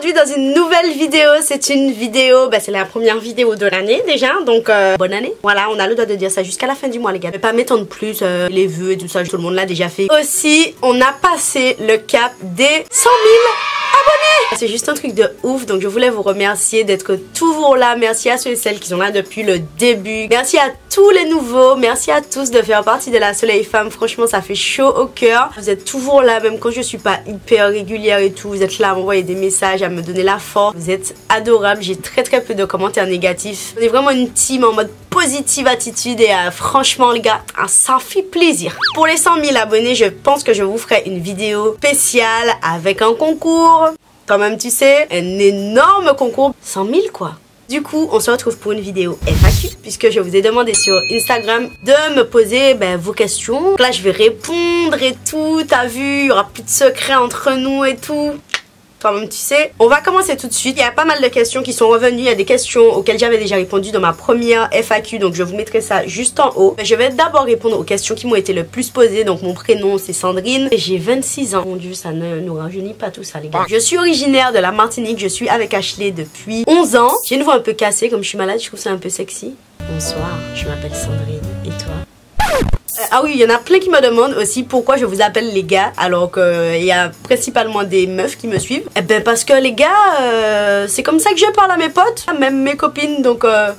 aujourd'hui dans une nouvelle vidéo. C'est une vidéo, c'est la première vidéo de l'année déjà, donc bonne année. Voilà, on a le droit de dire ça jusqu'à la fin du mois les gars. Je vais pas m'étendre plus, les vœux et tout ça, tout le monde l'a déjà fait. Aussi, on a passé le cap des 100 000 abonnés. C'est juste un truc de ouf, donc je voulais vous remercier d'être toujours là. Merci à ceux et celles qui sont là depuis le début. Merci à tous les nouveaux, merci à tous de faire partie de la Soleil Femme. Franchement, ça fait chaud au cœur. Vous êtes toujours là, même quand je suis pas hyper régulière et tout. Vous êtes là à m'envoyer des messages, à me donner la force. Vous êtes adorables. J'ai très peu de commentaires négatifs. On est vraiment une team en mode positive attitude et franchement les gars, ça fait plaisir. Pour les 100 000 abonnés, je pense que je vous ferai une vidéo spéciale avec un concours. Quand même, tu sais, un énorme concours. 100 000 quoi. Du coup, on se retrouve pour une vidéo FAQ, puisque je vous ai demandé sur Instagram de me poser vos questions. Là, je vais répondre et tout. T'as vu, il y aura plus de secrets entre nous et tout. Toi-même, tu sais. On va commencer tout de suite. Il y a pas mal de questions qui sont revenues. Il y a des questions auxquelles j'avais déjà répondu dans ma première FAQ. Donc, je vous mettrai ça juste en haut. Je vais d'abord répondre aux questions qui m'ont été le plus posées. Donc, mon prénom, c'est Sandrine. J'ai 26 ans. Mon Dieu, ça ne nous rajeunit pas tout ça, les gars. Je suis originaire de la Martinique. Je suis avec Ashley depuis 11 ans. J'ai une voix un peu cassée. Comme je suis malade, je trouve ça un peu sexy. Bonsoir, je m'appelle Sandrine. Et toi? Ah oui, il y en a plein qui me demandent aussi pourquoi je vous appelle les gars alors qu'il y a principalement des meufs qui me suivent. Eh ben parce que les gars, c'est comme ça que je parle à mes potes, même mes copines, donc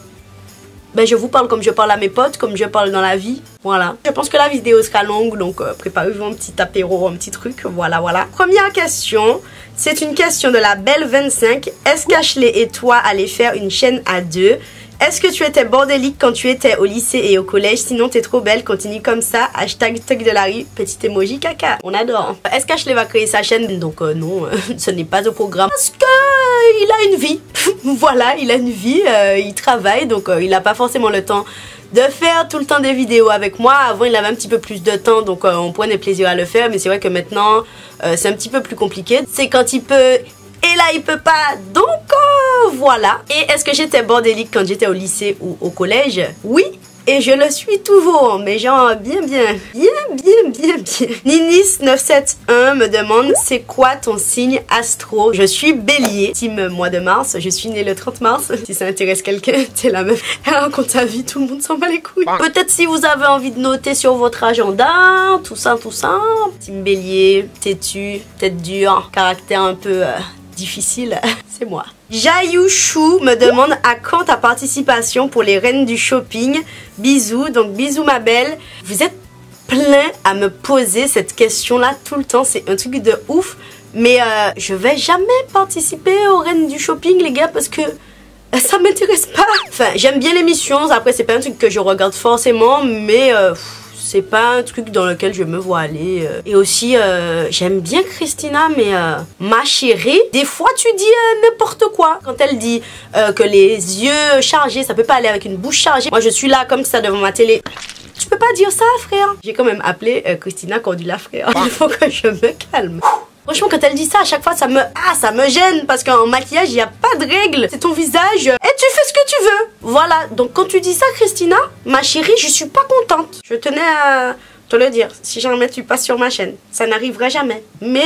je vous parle comme je parle à mes potes, comme je parle dans la vie, voilà. Je pense que la vidéo sera longue, donc préparez-vous un petit apéro, un petit truc, voilà. Première question, c'est une question de la Belle 25. Est-ce qu'Ashley et toi allez faire une chaîne à deux? Est-ce que tu étais bordélique quand tu étais au lycée et au collège? Sinon t'es trop belle, continue comme ça. Hashtag Tuck de la rue, petit emoji caca. On adore. Est-ce qu'Ashley va créer sa chaîne? Donc non, ce n'est pas au programme. Parce que il a une vie. Voilà, il a une vie, il travaille, donc il n'a pas forcément le temps de faire tout le temps des vidéos avec moi. Avant il avait un petit peu plus de temps, donc on prenait plaisir à le faire. Mais c'est vrai que maintenant c'est un petit peu plus compliqué. C'est quand il peut... Et là, il peut pas. Donc, voilà. Et est-ce que j'étais bordélique quand j'étais au lycée ou au collège? Oui. Et je le suis toujours. Mais genre, bien. Ninis971 me demande, c'est quoi ton signe astro? Je suis bélier. Team mois de mars. Je suis née le 30 mars. Si ça intéresse quelqu'un, t'es la meuf. Elle raconte sa vie, tout le monde s'en bat les couilles. Peut-être si vous avez envie de noter sur votre agenda, tout ça. Team bélier, têtu, tête dure, caractère un peu... difficile, c'est moi. Jayoushu me demande à quand ta participation pour les reines du shopping. Bisous, donc bisous ma belle. Vous êtes plein à me poser cette question là tout le temps, c'est un truc de ouf. Mais je vais jamais participer aux reines du shopping les gars parce que ça m'intéresse pas. Enfin j'aime bien l'émission, après c'est pas un truc que je regarde forcément, mais... c'est pas un truc dans lequel je me vois aller. Et aussi, j'aime bien Christina, mais ma chérie, des fois tu dis n'importe quoi. Quand elle dit que les yeux chargés, ça peut pas aller avec une bouche chargée. Moi, je suis là comme ça devant ma télé. Tu peux pas dire ça, frère. J'ai quand même appelé Christina Cordula, frère. Il faut que je me calme. Franchement, quand elle dit ça, à chaque fois, ça me gêne. Parce qu'en maquillage, il n'y a pas de règle. C'est ton visage. Et tu fais ce que tu veux. Voilà. Donc, quand tu dis ça, Christina, ma chérie, je suis pas contente. Je tenais à te le dire. Si jamais tu passes sur ma chaîne, ça n'arrivera jamais.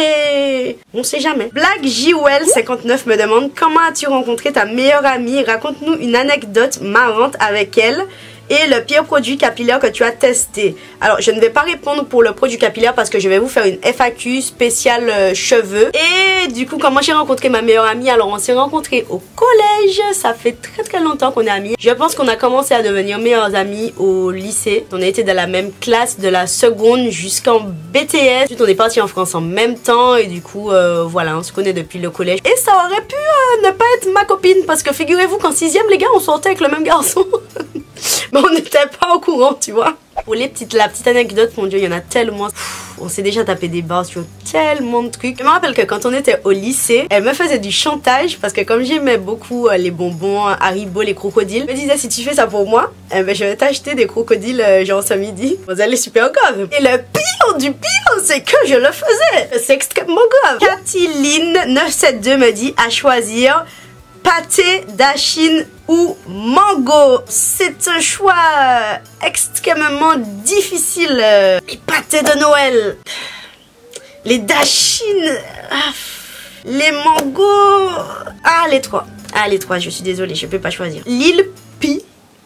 Mais on sait jamais. Black JOL59 me demande, comment as-tu rencontré ta meilleure amie? Raconte-nous une anecdote marrante avec elle. Et le pire produit capillaire que tu as testé. Alors, je ne vais pas répondre pour le produit capillaire parce que je vais vous faire une FAQ spéciale cheveux. Et du coup, comment j'ai rencontré ma meilleure amie? Alors, on s'est rencontrés au collège. Ça fait très longtemps qu'on est amis. Je pense qu'on a commencé à devenir meilleures amies au lycée. On a été dans la même classe de la seconde jusqu'en BTS. Ensuite, on est partis en France en même temps. Et du coup, voilà, on se connaît depuis le collège. Et ça aurait pu ne pas être ma copine. Parce que figurez-vous qu'en 6e, les gars, on sortait avec le même garçon. Mais on n'était pas au courant, tu vois. Pour la petite anecdote, mon Dieu, il y en a tellement. On s'est déjà tapé des barres sur tellement de trucs. Je me rappelle que quand on était au lycée, elle me faisait du chantage parce que comme j'aimais beaucoup les bonbons, Haribo, les crocodiles, elle me disait si tu fais ça pour moi, je vais t'acheter des crocodiles genre ce midi. Vous allez super grave. Et le pire du pire, c'est que je le faisais. C'est extrêmement grave. Cathyline972 me dit à choisir pâté d'Achine ou mango. C'est un choix extrêmement difficile. Les pâtés de Noël, les d'Achine, Les mangos. Ah, les trois. Ah, les trois, je suis désolée, je peux pas choisir. Lil Pi,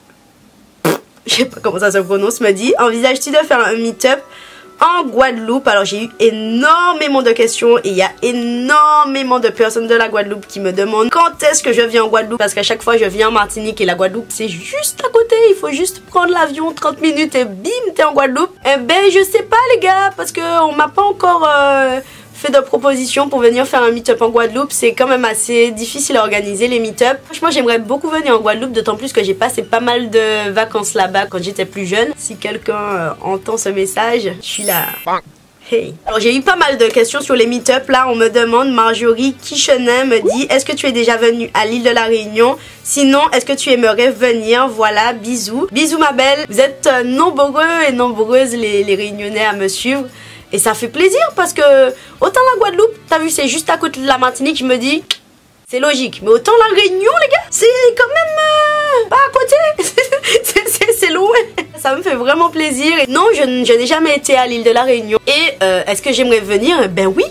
je sais pas comment ça se prononce, me dit: envisages-tu de faire un meet-up en Guadeloupe? Alors j'ai eu énormément de questions et il y a énormément de personnes de la Guadeloupe qui me demandent quand est-ce que je viens en Guadeloupe, parce qu'à chaque fois je viens en Martinique et la Guadeloupe c'est juste à côté, il faut juste prendre l'avion 30 minutes et bim, t'es en Guadeloupe. Eh ben je sais pas les gars, parce que on m'a pas encore fait de propositions pour venir faire un meet-up en Guadeloupe. C'est quand même assez difficile à organiser les meet-up. Franchement j'aimerais beaucoup venir en Guadeloupe, d'autant plus que j'ai passé pas mal de vacances là-bas quand j'étais plus jeune. Si quelqu'un entend ce message, je suis là. Hey. Alors j'ai eu pas mal de questions sur les meet-up. Là on me demande, Marjorie Quichenet me dit: est-ce que tu es déjà venue à l'île de la Réunion? Sinon est-ce que tu aimerais venir? Voilà, bisous. Bisous ma belle. Vous êtes nombreux et nombreuses les Réunionnais à me suivre. Et ça fait plaisir parce que autant la Guadeloupe, t'as vu, c'est juste à côté de la Martinique, je me dis c'est logique. Mais autant la Réunion les gars, c'est quand même pas à côté. C'est loin. Ça me fait vraiment plaisir. Et non, je n'ai jamais été à l'île de la Réunion. Et est-ce que j'aimerais venir? Ben oui,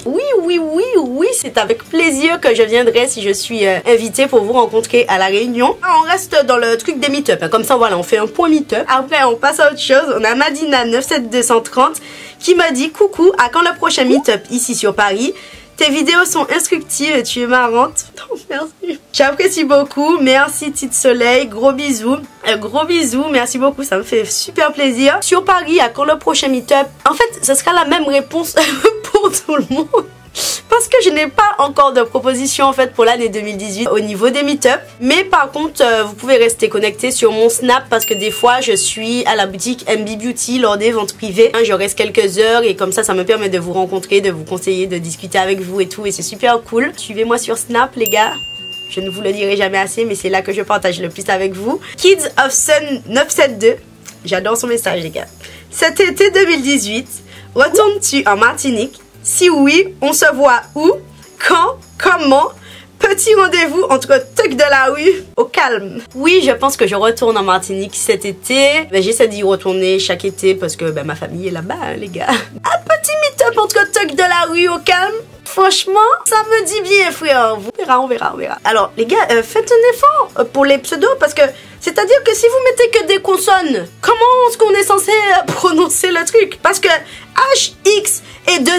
oui, c'est avec plaisir que je viendrai si je suis invitée pour vous rencontrer à la Réunion. On reste dans le truc des meet-up. Comme ça, voilà, on fait un point meet-up. Après, on passe à autre chose. On a Madina 97230 qui m'a dit: coucou, à quand le prochain meet-up ici sur Paris? Tes vidéos sont instructives et tu es marrante. Oh, merci. J'apprécie beaucoup. Merci Tite Soleil. Gros bisous. Gros bisous. Merci beaucoup. Ça me fait super plaisir. Sur Paris, à quand le prochain meet-up? En fait, ce sera la même réponse pour tout le monde. Parce que je n'ai pas encore de proposition en fait pour l'année 2018 au niveau des meet-up. Mais par contre, vous pouvez rester connecté sur mon Snap parce que des fois, je suis à la boutique MB Beauty lors des ventes privées. Je reste quelques heures et comme ça me permet de vous rencontrer, de vous conseiller, de discuter avec vous et tout. Et c'est super cool. Suivez-moi sur Snap les gars. Je ne vous le dirai jamais assez, mais c'est là que je partage le plus avec vous. Kids of Sun 972. J'adore son message les gars. Cet été 2018, retournes-tu en Martinique? Si oui, on se voit où? Quand? Comment? Petit rendez-vous entre Tuck de la rue au calme. Oui, je pense que je retourne en Martinique cet été. J'essaie d'y retourner chaque été parce que ma famille est là-bas, hein, les gars. Un petit meet-up entre Tuck de la rue au calme. Franchement, ça me dit bien, frère. On verra. Alors, les gars, faites un effort pour les pseudos parce que c'est-à-dire que si vous mettez que des consonnes, comment est-ce qu'on est censé prononcer le truc? Parce que H, X et 2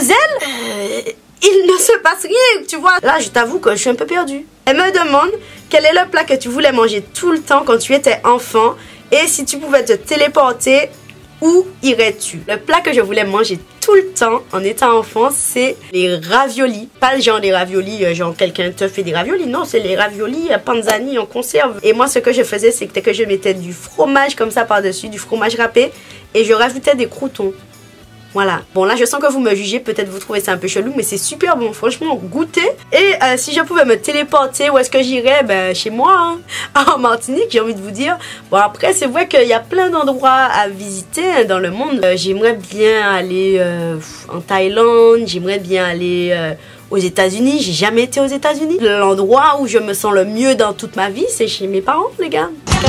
L, il ne se passe rien, tu vois. Là, je t'avoue que je suis un peu perdue. Elle me demande quel est le plat que tu voulais manger tout le temps quand tu étais enfant et si tu pouvais te téléporter, où irais-tu? Le plat que je voulais manger tout le temps en étant enfant, c'est les raviolis. Pas le genre des raviolis, genre quelqu'un te fait des raviolis. Non, c'est les raviolis panzani en conserve. Et moi, ce que je faisais, c'est que je mettais du fromage comme ça par-dessus, du fromage râpé, et je rajoutais des croûtons. Voilà. Bon, là, je sens que vous me jugez. Peut-être vous trouvez ça un peu chelou, mais c'est super bon. Franchement, goûtez. Et si je pouvais me téléporter, où est-ce que j'irais? Ben, chez moi, hein. En Martinique, j'ai envie de vous dire. Bon, après, c'est vrai qu'il y a plein d'endroits à visiter hein, dans le monde. J'aimerais bien aller en Thaïlande. J'aimerais bien aller aux États-Unis. J'ai jamais été aux États-Unis. L'endroit où je me sens le mieux dans toute ma vie, c'est chez mes parents, les gars.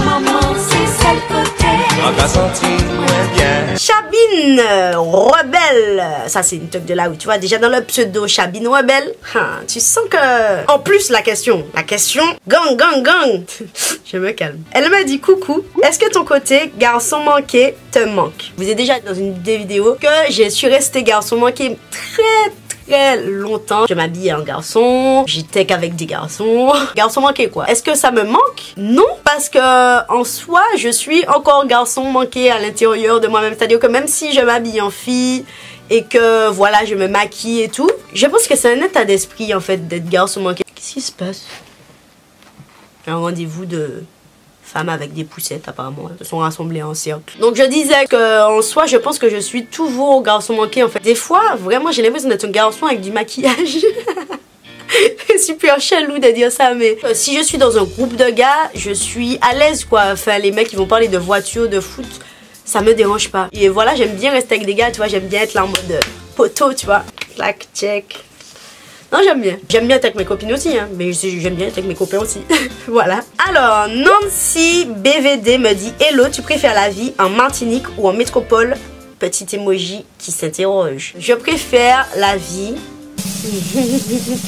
Chabine Rebelle. Ça c'est une truc de là où tu vois déjà dans le pseudo Chabine Rebelle. Tu sens que... En plus la question gang. Je me calme. Elle m'a dit coucou. Est-ce que ton côté garçon manqué te manque? Je vous ai déjà dit dans une des vidéos que je suis restée garçon manqué très longtemps. Je m'habillais en garçon, j'étais qu'avec des garçons. Garçon manqué quoi. Est-ce que ça me manque? Non, parce que en soi, je suis encore garçon manqué à l'intérieur de moi-même. C'est-à-dire que même si je m'habille en fille et que voilà, je me maquille et tout, je pense que c'est un état d'esprit en fait d'être garçon manqué. Qu'est-ce qui se passe? Un rendez-vous de femmes avec des poussettes apparemment, elles se sont rassemblées en cercle. Donc je disais qu'en soi je pense que je suis toujours garçon manqué en fait. Des fois vraiment j'ai l'impression d'être un garçon avec du maquillage. C'est super chelou de dire ça mais si je suis dans un groupe de gars je suis à l'aise quoi. Enfin les mecs qui vont parler de voitures, de foot, ça me dérange pas. Et voilà j'aime bien rester avec des gars tu vois, j'aime bien être là en mode poteau tu vois. Clac, check. Non, j'aime bien. J'aime bien être avec mes copines aussi, hein. Mais j'aime bien être avec mes copains aussi. Voilà. Alors, Nancy BVD me dit hello, tu préfères la vie en Martinique ou en métropole? Petit emoji qui s'interroge. Je préfère la vie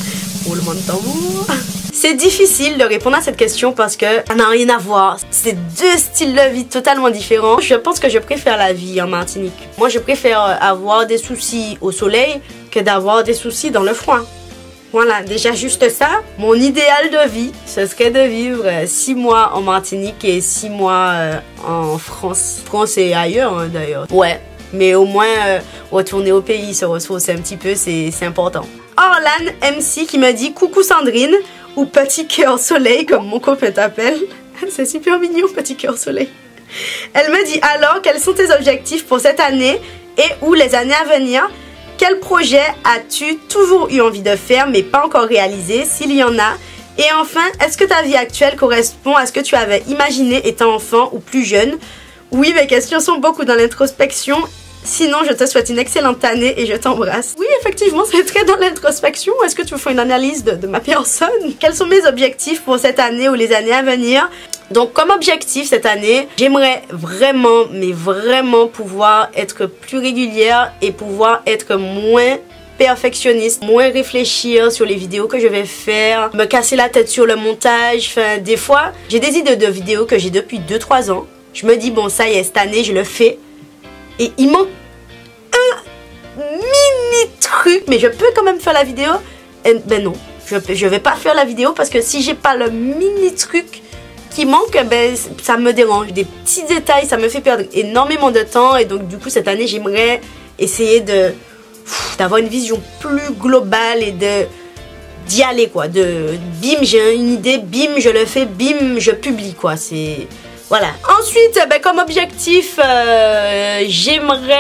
roulement de tambour. C'est difficile de répondre à cette question parce que ça n'a rien à voir. C'est deux styles de vie totalement différents. Je pense que je préfère la vie en Martinique. Moi, je préfère avoir des soucis au soleil que d'avoir des soucis dans le froid. Voilà, déjà juste ça. Mon idéal de vie, ce serait de vivre 6 mois en Martinique et 6 mois en France. France et ailleurs d'ailleurs. Ouais, mais au moins retourner au pays, se ressourcer un petit peu, c'est important. Orlan MC qui me dit coucou Sandrine, ou petit cœur soleil comme mon copain t'appelle. C'est super mignon, petit cœur soleil. Elle me dit alors, quels sont tes objectifs pour cette année et ou les années à venir? Quel projet as-tu toujours eu envie de faire mais pas encore réalisé, s'il y en a? Et enfin, est-ce que ta vie actuelle correspond à ce que tu avais imaginé étant enfant ou plus jeune? Oui, mes questions sont beaucoup dans l'introspection. Sinon, je te souhaite une excellente année et je t'embrasse. Oui, effectivement, c'est très dans l'introspection. Est-ce que tu veux faire une analyse de ma personne? Quels sont mes objectifs pour cette année ou les années à venir? Donc, comme objectif cette année, j'aimerais vraiment, mais vraiment pouvoir être plus régulière et pouvoir être moins perfectionniste, moins réfléchir sur les vidéos que je vais faire, me casser la tête sur le montage. Enfin, des fois, j'ai des idées de vidéos que j'ai depuis 2-3 ans. Je me dis, bon, ça y est, cette année, je le fais. Et il manque un mini truc, mais je peux quand même faire la vidéo. Et ben non, je vais pas faire la vidéo parce que si j'ai pas le mini truc qui manque, ben ça me dérange. Des petits détails, ça me fait perdre énormément de temps. Et donc du coup cette année j'aimerais essayer d'avoir une vision plus globale et d'y aller quoi. Bim, j'ai une idée, bim, je le fais, bim, je publie quoi. C'est... Voilà. Ensuite, ben, comme objectif, j'aimerais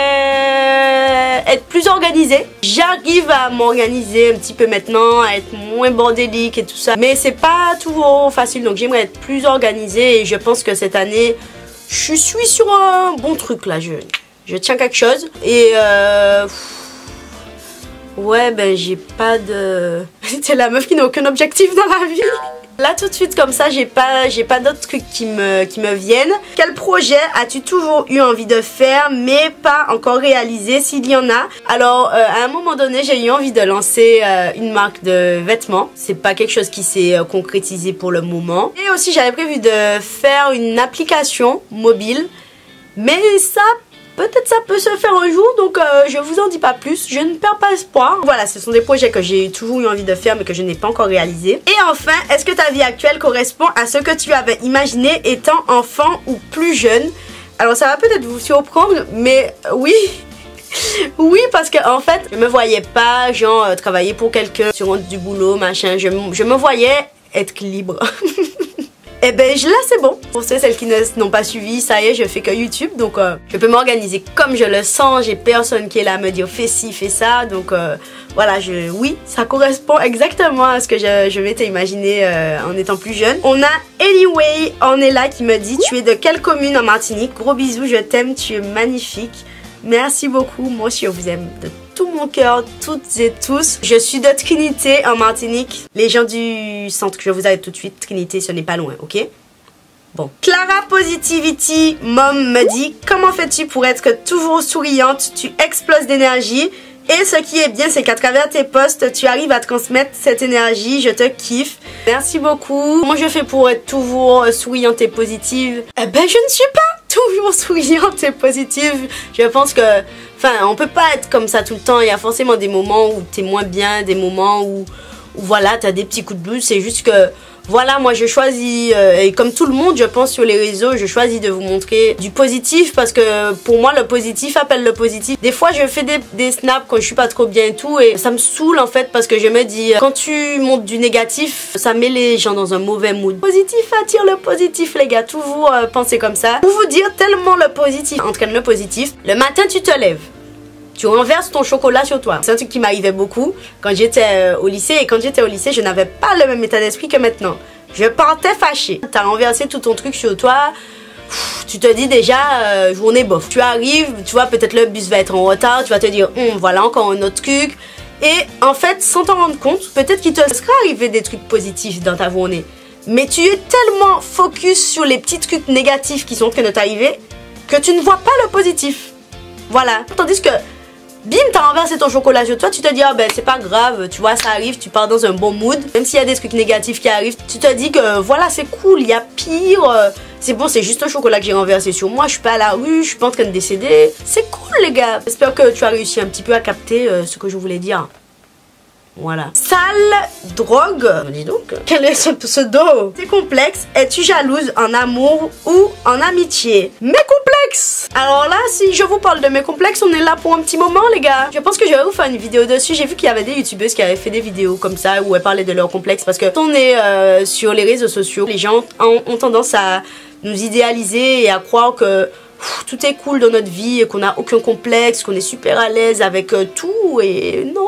être plus organisée. J'arrive à m'organiser un petit peu maintenant, à être moins bordélique et tout ça. Mais c'est pas toujours facile, donc j'aimerais être plus organisée et je pense que cette année, je suis sur un bon truc là. Je tiens quelque chose et ouais, ben j'ai pas de... C'est la meuf qui n'a aucun objectif dans la vie. Là tout de suite comme ça j'ai pas d'autres trucs qui me viennent. Quel projet as-tu toujours eu envie de faire mais pas encore réalisé, s'il y en a? Alors à un moment donné j'ai eu envie de lancer une marque de vêtements. C'est pas quelque chose qui s'est concrétisé pour le moment. Et aussi j'avais prévu de faire une application mobile. Mais ça, peut-être ça peut se faire un jour, donc je vous en dis pas plus, je ne perds pas espoir. Voilà, ce sont des projets que j'ai toujours eu envie de faire mais que je n'ai pas encore réalisé. Et enfin, est-ce que ta vie actuelle correspond à ce que tu avais imaginé étant enfant ou plus jeune? Alors ça va peut-être vous surprendre, mais oui. Oui, parce que en fait, je me voyais pas genre travailler pour quelqu'un sur du boulot, machin. Je me voyais être libre. Et ben là c'est bon. Pour celles qui n'ont pas suivi, ça y est, je fais que YouTube. Donc je peux m'organiser comme je le sens. J'ai personne qui est là à me dire fais ci, fais ça. Donc voilà, oui, ça correspond exactement à ce que je m'étais imaginé en étant plus jeune. On a Anyway, on est là qui me dit tu es de quelle commune en Martinique? Gros bisous, je t'aime, tu es magnifique. Merci beaucoup, moi aussi je vous aime de tout mon cœur, toutes et tous. Je suis de Trinité en Martinique. Les gens du centre, je vous arrête tout de suite. Trinité, ce n'est pas loin, ok? Bon. Clara Positivity Mom me dit comment fais-tu pour être toujours souriante? Tu exploses d'énergie. Et ce qui est bien, c'est qu'à travers tes posts, tu arrives à transmettre cette énergie. Je te kiffe. Merci beaucoup. Comment je fais pour être toujours souriante et positive? Eh ben, je ne suis pas toujours souriante et positive. Je pense que... Enfin, on peut pas être comme ça tout le temps. Il y a forcément des moments où t'es moins bien, des moments où voilà, t'as des petits coups de blues. C'est juste que... Voilà, moi je choisis, et comme tout le monde je pense sur les réseaux, je choisis de vous montrer du positif parce que pour moi le positif appelle le positif. Des fois je fais des snaps quand je suis pas trop bien et tout et ça me saoule en fait parce que je me dis quand tu montres du négatif, ça met les gens dans un mauvais mood. Positif attire le positif les gars, toujours pensez comme ça. Pour vous dire tellement le positif entraîne le positif, le matin tu te lèves. Tu renverses ton chocolat sur toi. C'est un truc qui m'arrivait beaucoup quand j'étais au lycée. Et quand j'étais au lycée, je n'avais pas le même état d'esprit que maintenant. Je partais fâchée. Tu as renversé tout ton truc sur toi. Tu te dis déjà, journée bof. Tu arrives, tu vois, peut-être le bus va être en retard. Tu vas te dire, voilà encore un autre truc. Et en fait, sans t'en rendre compte, peut-être qu'il te sera arrivé des trucs positifs dans ta journée. Mais tu es tellement focus sur les petits trucs négatifs qui sont en train de t'arriver que tu ne vois pas le positif. Voilà. Tandis que bim, t'as renversé ton chocolat sur toi, tu te dis, ah ben c'est pas grave, tu vois, ça arrive, tu pars dans un bon mood. Même s'il y a des trucs négatifs qui arrivent, tu te dis que voilà, c'est cool, il y a pire. C'est bon, c'est juste un chocolat que j'ai renversé sur moi, je suis pas à la rue, je suis pas en train de décéder. C'est cool les gars. J'espère que tu as réussi un petit peu à capter ce que je voulais dire. Voilà. Sale drogue. Dis donc, quel est ce pseudo? Tes complexes, es-tu jalouse en amour ou en amitié? Mes complexes. Alors là, si je vous parle de mes complexes, on est là pour un petit moment les gars. Je pense que je vais vous faire une vidéo dessus. J'ai vu qu'il y avait des youtubeuses qui avaient fait des vidéos comme ça où elles parlaient de leurs complexes. Parce que quand on est sur les réseaux sociaux, les gens ont tendance à nous idéaliser et à croire que tout est cool dans notre vie et qu'on n'a aucun complexe, qu'on est super à l'aise avec tout. Et non,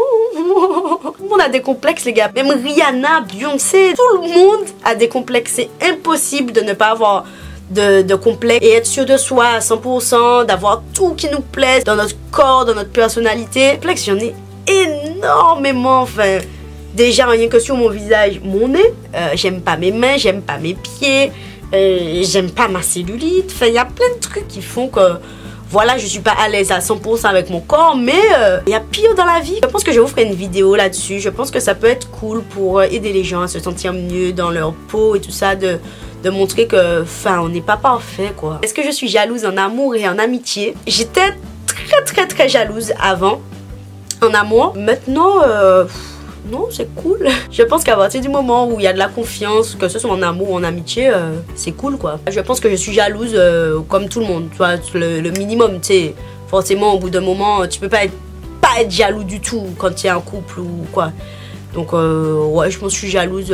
on a des complexes les gars. Même Rihanna, Beyoncé, tout le monde a des complexes. C'est impossible de ne pas avoir de complexe et être sûr de soi à 100%, d'avoir tout qui nous plaît dans notre corps, dans notre personnalité. Complexe, j'en ai énormément. Enfin, déjà rien que sur mon visage, mon nez, j'aime pas mes mains, j'aime pas mes pieds, j'aime pas ma cellulite. Enfin, il y a plein de trucs qui font que voilà, je suis pas à l'aise à 100% avec mon corps, mais il y a pire dans la vie. Je pense que je vous ferai une vidéo là-dessus. Je pense que ça peut être cool pour aider les gens à se sentir mieux dans leur peau et tout ça, de montrer que, enfin, on n'est pas parfait, quoi. Est-ce que je suis jalouse en amour et en amitié? J'étais très jalouse avant, en amour. Maintenant, non, c'est cool. Je pense qu'à partir du moment où il y a de la confiance, que ce soit en amour ou en amitié, c'est cool, quoi. Je pense que je suis jalouse comme tout le monde, tu vois, le minimum, tu sais. Forcément, au bout d'un moment, tu peux pas être jaloux du tout quand tu es en couple ou quoi. Donc, ouais, je pense que je suis jalouse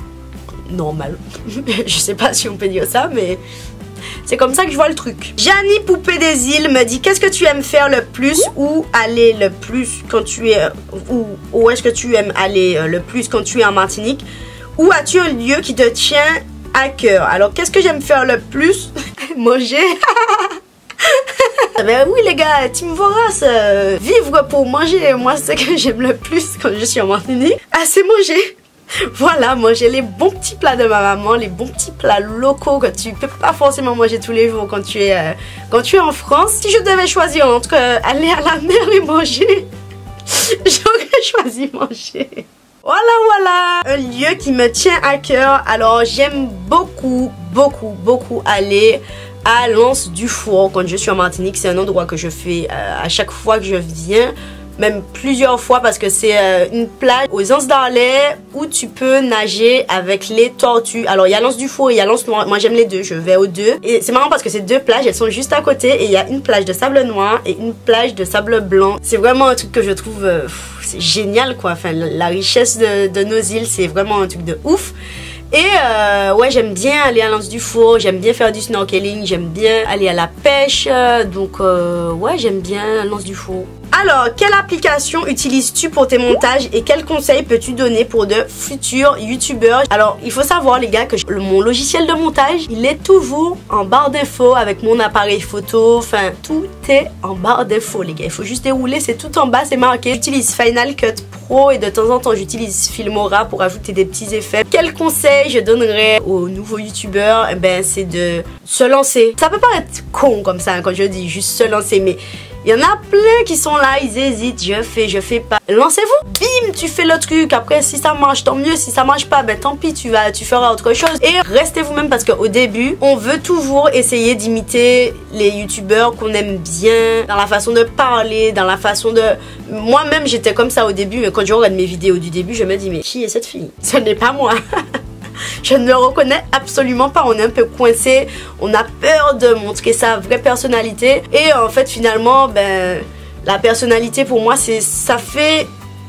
normal. Je sais pas si on peut dire ça, mais c'est comme ça que je vois le truc. Janie Poupée des Îles me dit: qu'est-ce que tu aimes faire le plus ou aller le plus quand tu es... Où est-ce que tu aimes aller le plus quand tu es en Martinique? Où as-tu un lieu qui te tient à cœur? Alors, qu'est-ce que j'aime faire le plus? Manger. Ben oui les gars, Team Vorace, vivre pour manger. Moi, c'est ce que j'aime le plus quand je suis en Martinique. Ah, c'est manger. Voilà, manger les bons petits plats de ma maman, les bons petits plats locaux que tu peux pas forcément manger tous les jours quand tu es en France. Si je devais choisir entre aller à la mer et manger, j'aurais choisi manger. Voilà, un lieu qui me tient à cœur. Alors j'aime beaucoup aller à l'Anse du Four quand je suis en Martinique. C'est un endroit que je fais à chaque fois que je viens. Même plusieurs fois parce que c'est une plage aux Anses d'Arlet où tu peux nager avec les tortues. Alors il y a l'Anse du Four et il y a l'Anse Noire. Moi j'aime les deux, je vais aux deux. Et c'est marrant parce que ces deux plages, elles sont juste à côté. Et il y a une plage de sable noir et une plage de sable blanc. C'est vraiment un truc que je trouve c'est génial quoi. Enfin la richesse de nos îles, c'est vraiment un truc de ouf. Et ouais, j'aime bien aller à l'Anse du Four, j'aime bien faire du snorkeling, j'aime bien aller à la pêche. Donc ouais, j'aime bien l'Anse du Four. Alors, quelle application utilises-tu pour tes montages et quels conseils peux-tu donner pour de futurs youtubeurs? Alors, il faut savoir les gars que mon logiciel de montage, il est toujours en barre d'infos avec mon appareil photo. Enfin, tout est en barre d'infos les gars. Il faut juste dérouler, c'est tout en bas, c'est marqué. J'utilise Final Cut Pro et de temps en temps j'utilise Filmora pour ajouter des petits effets. Quel conseil je donnerais aux nouveaux youtubeurs? Eh ben, c'est de se lancer. Ça peut paraître con comme ça hein, quand je dis juste se lancer, mais il y en a plein qui sont là, ils hésitent, je fais pas. Lancez-vous, bim, tu fais le truc. Après, si ça marche, tant mieux. Si ça marche pas, ben tant pis, tu feras autre chose. Et restez vous-même parce qu'au début, on veut toujours essayer d'imiter les youtubeurs qu'on aime bien, dans la façon de parler, dans la façon de... Moi-même, j'étais comme ça au début, mais quand je regarde mes vidéos du début, je me dis, mais qui est cette fille? Ce n'est pas moi. Je ne le reconnais absolument pas, on est un peu coincé, on a peur de montrer sa vraie personnalité. Et en fait finalement, ben, la personnalité pour moi, ça fait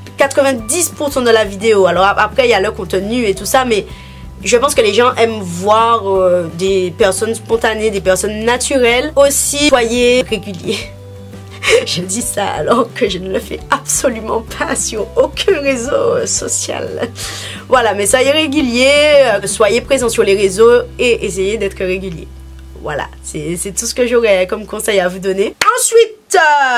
90% de la vidéo. Alors après il y a le contenu et tout ça, mais je pense que les gens aiment voir des personnes spontanées, des personnes naturelles. Aussi, soyez réguliers. Je dis ça alors que je ne le fais absolument pas sur aucun réseau social. Voilà, mais soyez réguliers, soyez présents sur les réseaux et essayez d'être réguliers. Voilà, c'est tout ce que j'aurais comme conseil à vous donner. Ensuite,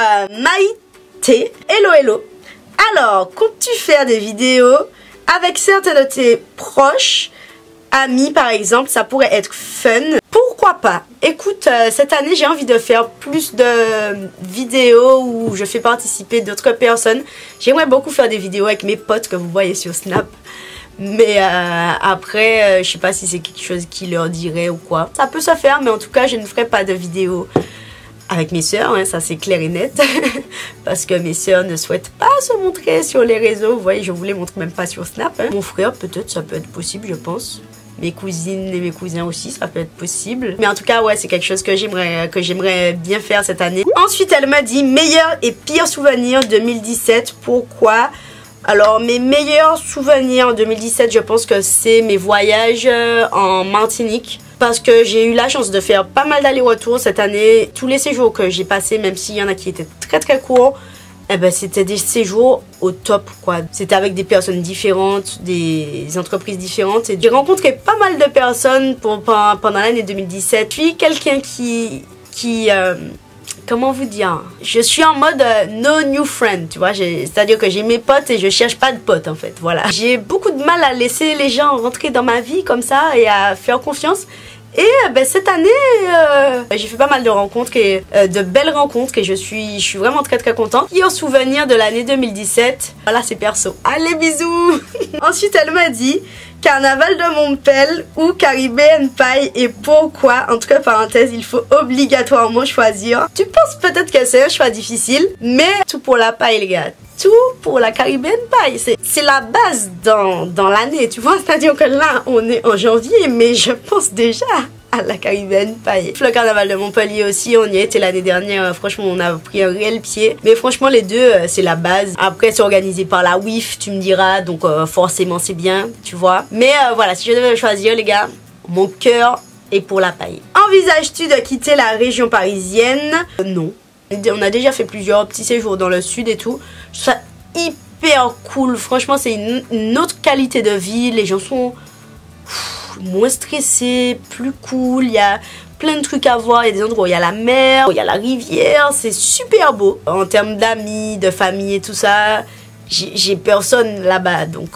Maïté, hello. Alors, comptes-tu faire des vidéos avec certains de tes proches, amis par exemple? Ça pourrait être fun. Pourquoi pas? Écoute, cette année j'ai envie de faire plus de vidéos où je fais participer d'autres personnes. J'aimerais beaucoup faire des vidéos avec mes potes que vous voyez sur Snap. Mais après, je sais pas si c'est quelque chose qui leur dirait ou quoi. Ça peut se faire, mais en tout cas, je ne ferai pas de vidéos avec mes sœurs, hein, ça c'est clair et net. Parce que mes sœurs ne souhaitent pas se montrer sur les réseaux. Vous voyez, je vous les montre même pas sur Snap. Hein. Mon frère, peut-être, ça peut être possible, je pense. Mes cousines et mes cousins aussi, ça peut être possible. Mais en tout cas, ouais, c'est quelque chose que j'aimerais bien faire cette année. Ensuite, elle m'a dit meilleur et pire souvenir 2017. Pourquoi? Alors, mes meilleurs souvenirs en 2017, je pense que c'est mes voyages en Martinique. Parce que j'ai eu la chance de faire pas mal d'allers-retours cette année. Tous les séjours que j'ai passés, même s'il y en a qui étaient très très courts, eh ben, c'était des séjours au top, quoi. C'était avec des personnes différentes, des entreprises différentes. Et j'ai rencontré pas mal de personnes pendant l'année 2017. Puis quelqu'un qui comment vous dire? Je suis en mode no new friend, tu vois. C'est-à-dire que j'ai mes potes et je cherche pas de potes, en fait. Voilà. J'ai beaucoup de mal à laisser les gens rentrer dans ma vie comme ça et à faire confiance. Et ben, cette année, j'ai fait pas mal de rencontres, de belles rencontres, et je suis vraiment très très contente. Pire souvenir de l'année 2017, voilà, c'est perso. Allez, bisous. Ensuite, elle m'a dit Carnaval de Montpellier ou Caribbean Pie, et pourquoi? En tout cas, parenthèse, il faut obligatoirement choisir. Tu penses peut-être que c'est un choix difficile, mais tout pour la paille, les gars. Tout pour la Caribbean Pie. C'est la base dans l'année, tu vois. C'est-à-dire que là, on est en janvier, mais je pense déjà à la Caribbean Pie. Le carnaval de Montpellier aussi, on y a été l'année dernière. Franchement, on a pris un réel pied. Mais franchement, les deux, c'est la base. Après, c'est organisé par la WIF, tu me diras. Donc, forcément, c'est bien, tu vois. Mais voilà, si je devais choisir, les gars, mon cœur est pour la paille. Envisages-tu de quitter la région parisienne? Non. On a déjà fait plusieurs petits séjours dans le sud et tout. Je trouve ça hyper cool. Franchement, c'est une autre qualité de vie. Les gens sont moins stressés, plus cool. Il y a plein de trucs à voir. Il y a des endroits où il y a la mer, où il y a la rivière. C'est super beau. En termes d'amis, de famille et tout ça, j'ai personne là-bas. Donc,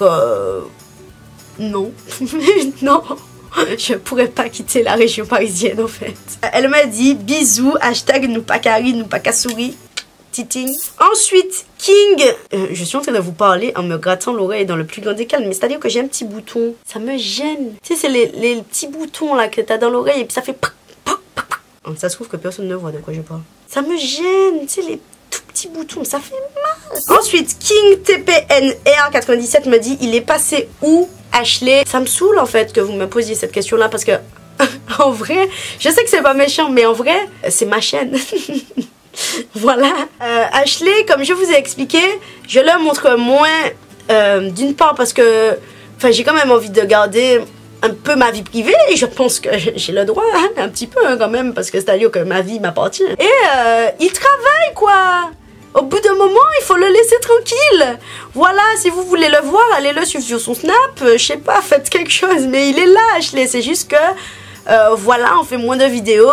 non. Non. Je pourrais pas quitter la région parisienne en fait. Elle m'a dit bisous, hashtag Noupakari, Noupakasuri, titing. Ensuite, King. Je suis en train de vous parler en me grattant l'oreille dans le plus grand des calmes. Mais c'est-à-dire que j'ai un petit bouton. Ça me gêne. Tu sais, c'est les petits boutons là que t'as dans l'oreille et puis ça fait... Ça se trouve que personne ne voit de quoi je parle. Ça me gêne. Tu sais, les tout petits boutons, ça fait mal. Ensuite, King TPNR97 me dit il est passé où Ashley? Ça me saoule en fait que vous me posiez cette question là parce que en vrai, je sais que c'est pas méchant mais en vrai, c'est ma chaîne. Voilà. Ashley, comme je vous ai expliqué, je le montre moins d'une part parce que j'ai quand même envie de garder un peu ma vie privée et je pense que j'ai le droit, hein, un petit peu hein, quand même parce que c'est-à-dire que ma vie m'appartient. Et il travaille quoi. Au bout d'un moment, il faut le laisser tranquille. Voilà, si vous voulez le voir, allez le suivre sur son Snap. Je sais pas, faites quelque chose. Mais il est là, Ashley. C'est juste que, voilà, on fait moins de vidéos.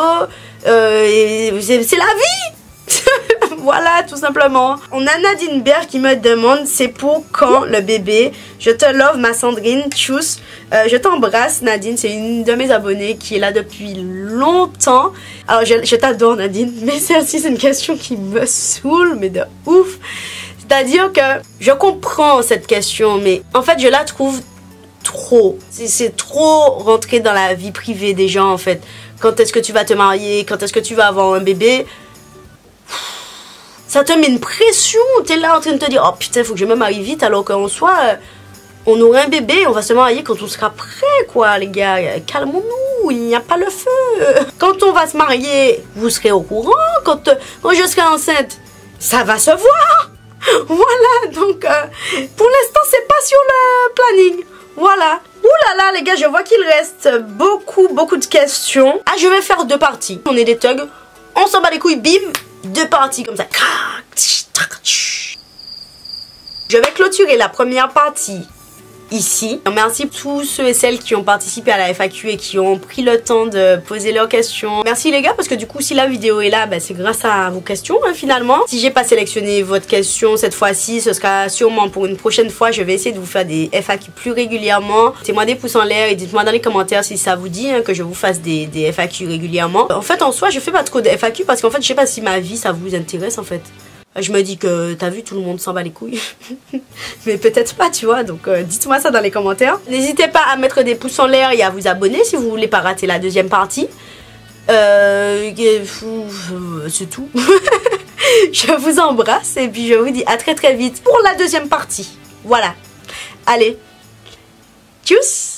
C'est la vie. Voilà, tout simplement. On a Nadine Berg qui me demande c'est pour quand le bébé? Je te love, ma Sandrine. Tchuss. Je t'embrasse, Nadine. C'est une de mes abonnées qui est là depuis longtemps. Alors, je t'adore, Nadine. Mais c'est une question qui me saoule, mais de ouf. C'est-à-dire que je comprends cette question, mais en fait, je la trouve trop. C'est trop rentré dans la vie privée des gens, en fait. Quand est-ce que tu vas te marier? Quand est-ce que tu vas avoir un bébé? Ça te met une pression, t'es là en train de te dire oh putain faut que je me marie vite alors qu'en soi on aura un bébé, on va se marier quand on sera prêt quoi les gars, calmons-nous, il n'y a pas le feu. Quand on va se marier, vous serez au courant, quand je serai enceinte, ça va se voir. Voilà, donc pour l'instant c'est pas sur le planning, voilà. Ouh là là les gars, je vois qu'il reste beaucoup de questions. Ah je vais faire 2 parties, on est des thugs, on s'en bat les couilles, bim. 2 parties comme ça. Je vais clôturer la première partie ici. Merci tous ceux et celles qui ont participé à la FAQ et qui ont pris le temps de poser leurs questions. Merci les gars, parce que du coup si la vidéo est là, bah, c'est grâce à vos questions hein, finalement. Si j'ai pas sélectionné votre question cette fois-ci, ce sera sûrement pour une prochaine fois. Je vais essayer de vous faire des FAQ plus régulièrement. Mettez-moi des pouces en l'air et dites-moi dans les commentaires si ça vous dit hein, que je vous fasse des FAQ régulièrement. En fait en soi je fais pas trop de FAQ parce qu'en fait je sais pas si ma vie ça vous intéresse en fait. Je me dis que t'as vu, tout le monde s'en bat les couilles. Mais peut-être pas, tu vois. Donc dites-moi ça dans les commentaires. N'hésitez pas à mettre des pouces en l'air et à vous abonner si vous voulez pas rater la deuxième partie. C'est tout. Je vous embrasse et puis je vous dis à très vite pour la deuxième partie. Voilà. Allez. Tchuss!